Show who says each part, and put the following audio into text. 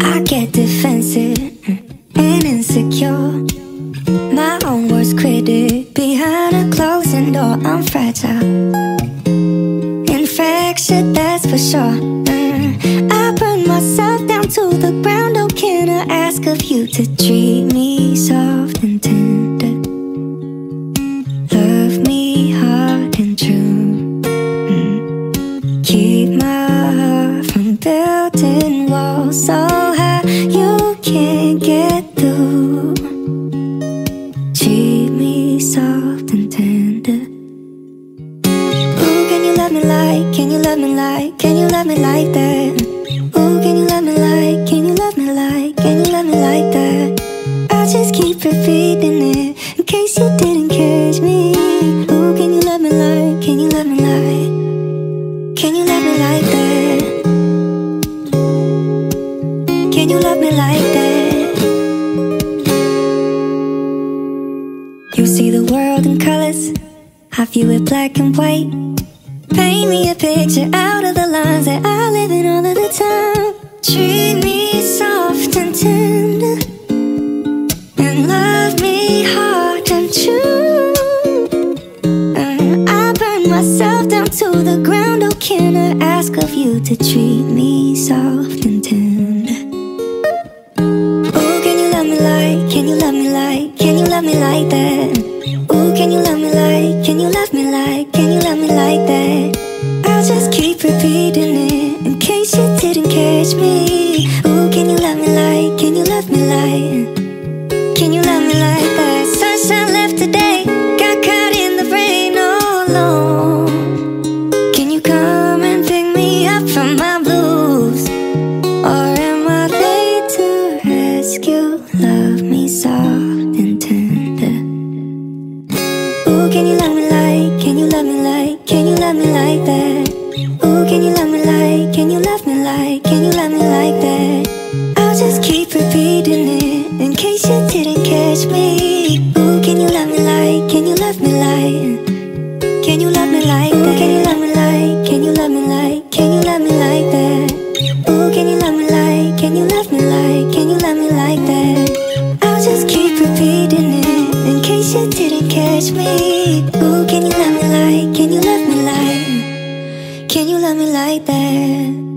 Speaker 1: I get defensive and insecure, my own worst critic. Behind a closing door, I'm fragile, infectious, that's for sure. I burn myself down to the ground. Oh, can I ask of you to treat me soft and tender, love me hard and true, keep my heart from building walls so high you can't get through. Treat me soft and tender. Ooh, can you love me like, can you love me like, can you love me like that? Ooh, can you love me like, can you love me like, can you love me like that? I'll just keep repeating it in case you didn't catch me. Ooh, can you love me like, can you love me like, can you love me like that? Can you love me like that? You see the world in colors, I view it black and white. Paint me a picture out of the lines that I live in all of the time. Treat me soft and tender, and love me hard and true. I burn myself down to the ground. Oh, can I ask of you to treat me soft and tender? Ooh, can you love me like, can you love me like, can you love me like that? Ooh, can you love me like, can you love me like, can you love me like that? I'll just keep repeating it in case you didn't catch me. Ooh, can you love me like, can you love me like, can you love me like that? Sunshine left today, got caught in the rain all alone. Can you come and pick me up from my blues? Or am I late to rescue? Love me soft and tender. Ooh, can you love me like, can you love me like, can you love me like that? Ooh, can you love me like, can you love me like, can you love me like that? I'll just keep repeating it in case you didn't catch me. Ooh, can you love me like, can you love me like, can you love me like that? Can you love me like, can you love me like, can you love me like that? Ooh, can you love me like, can you love me like, can you love me like that? I'll just keep repeating it in case you didn't catch me. Ooh, can you love me like, can you love me like, can you love me like that?